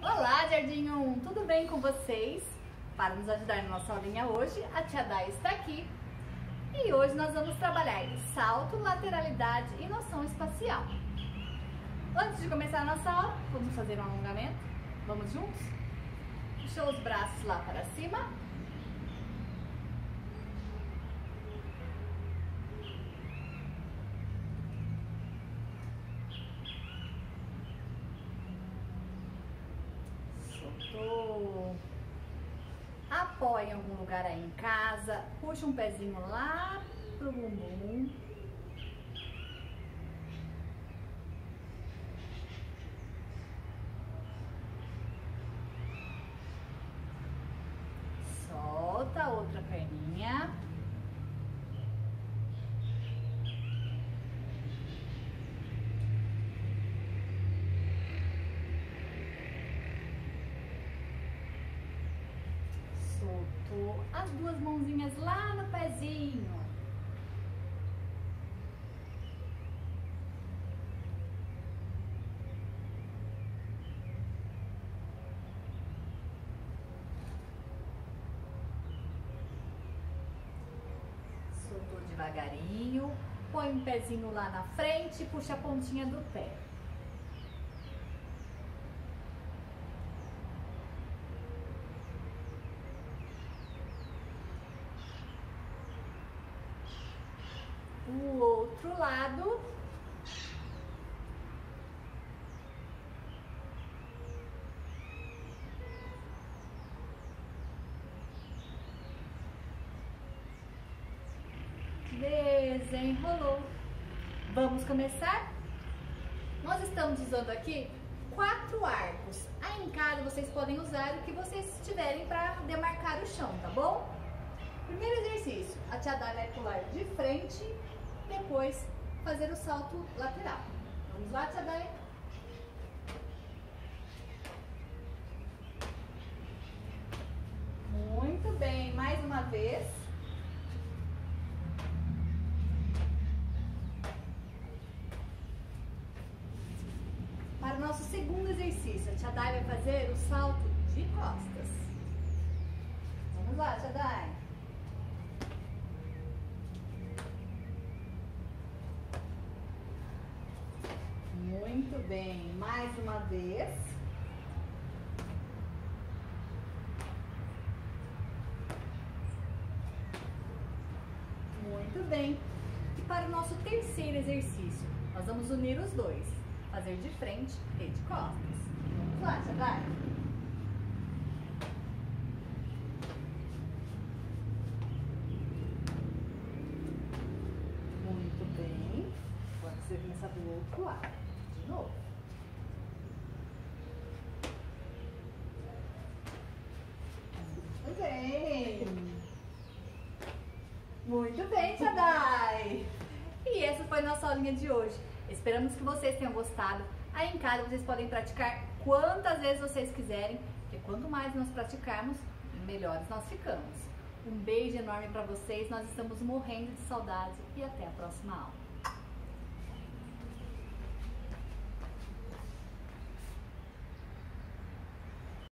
Olá, Jardim 1! Tudo bem com vocês? Para nos ajudar na nossa aulinha hoje, a tia Day está aqui. E hoje nós vamos trabalhar salto, lateralidade e noção espacial. Antes de começar a nossa aula, vamos fazer um alongamento. Vamos juntos? Puxa os braços lá para cima. Soltou. Apoia em algum lugar aí em casa. Puxa um pezinho lá pro bumbum. Solta a outra perninha. Soltou as duas mãozinhas lá no pezinho. Soltou devagarinho. Põe um pezinho lá na frente e puxa a pontinha do pé. O outro lado. Desenrolou. Vamos começar? Nós estamos usando aqui 4 arcos. Aí em casa vocês podem usar o que vocês tiverem para demarcar o chão, tá bom? Primeiro exercício, a tia Day vai pular de frente, depois fazer o salto lateral. Vamos lá, tia Day? Muito bem, mais uma vez. Para o nosso segundo exercício, a tia Day vai fazer o salto de costas. Vamos lá, tia Day. Muito bem, mais uma vez. Muito bem. E para o nosso terceiro exercício, nós vamos unir os dois. Fazer de frente e de costas. Vamos lá, tia Day. Muito bem. Agora você começa do outro lado. De novo. Muito bem. Muito bem, tia Day. E essa foi a nossa aulinha de hoje. Esperamos que vocês tenham gostado. Aí em casa vocês podem praticar quantas vezes vocês quiserem, porque quanto mais nós praticarmos, melhores nós ficamos. Um beijo enorme para vocês, nós estamos morrendo de saudade e até a próxima aula.